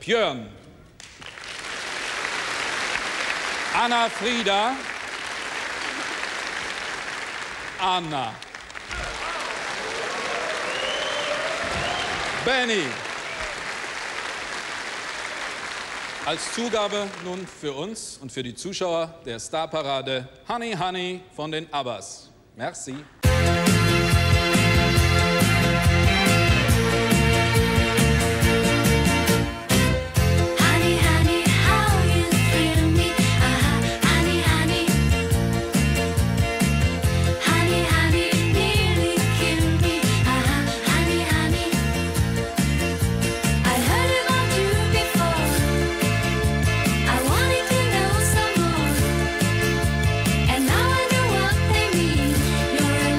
Björn. Anna Frieda. Anna. Benny. Als Zugabe nun für uns und für die Zuschauer der Starparade Honey Honey von den Abbas. Merci. You're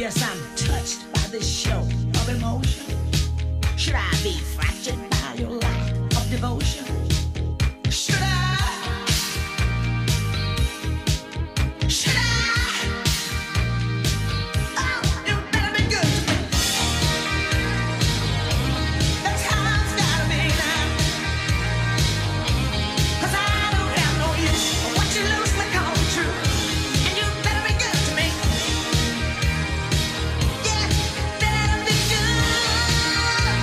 Yes, I'm touched by this show of emotion. Should I be fractured by your lack of devotion? Should I? Should I? Oh, you better be good to me. That's how it's gotta be now. 'Cause I don't have no use for what you loosely call true. And you better be good to me. Yeah, better be good.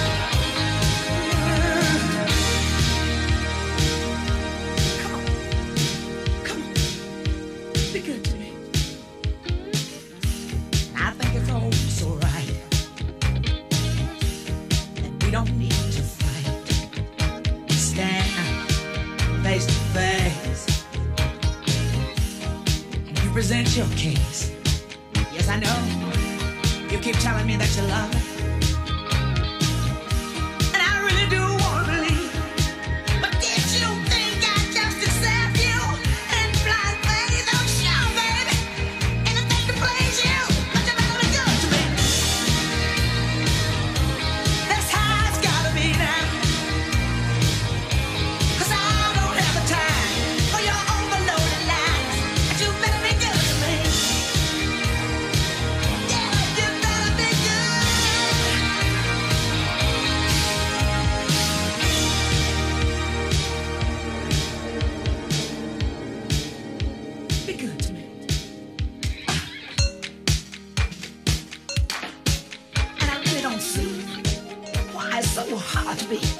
Come on. Come on. Be good to me. I think it's all so right. And we don't need to fight. Stand face to face. And you present your case. Yes, I know. You keep telling me that you love me. And I really do want to believe. But did you think I'd just accept you and blind faith? Oh, sure, baby. Anything to please you. But you better be good to me. That's how it's gotta be now. 'Cause I don't have the time for your overloaded lies. But you better be good to me. Yeah, you better be good. Be good to me. And I really don't see why it's so hard to be